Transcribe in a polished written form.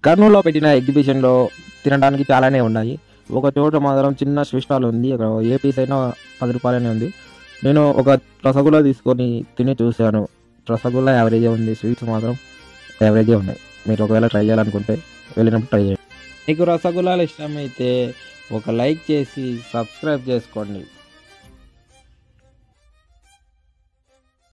కర్నూలులో పెట్టిన ఎగ్జిబిషన్లో తినడానికి చాలానే ఉన్నాయి. ఒక చోట మాత్రం చిన్న స్వీట్ స్టాల్ ఉంది. అక్కడ ఏ పీస్ అయినా 10 రూపాయలనే ఉంది. నేను ఒక రసగుల్లా తీసుకొని తిని చూశాను. రసగుల్లా యావరేజే ఉంది, స్వీట్స్ మాత్రం యావరేజే ఉన్నాయి. మీరు ఒకవేళ ట్రై చేయాలనుకుంటే వెళ్ళినప్పుడు ట్రై చేయండి. మీకు రసగుల్లాలు ఇష్టమైతే ఒక లైక్ చేసి సబ్స్క్రైబ్ చేసుకోండి.